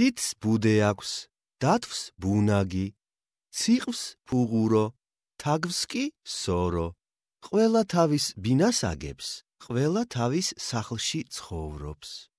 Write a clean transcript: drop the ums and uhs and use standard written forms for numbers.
შიდს ბუდე აქვს, დათვს ბუნაგი, ციყვს ფუღურო, თაგვს კი სორო. ყველა თავის ბინას აგებს, ყველა თავის სახლში ცხოვრობს.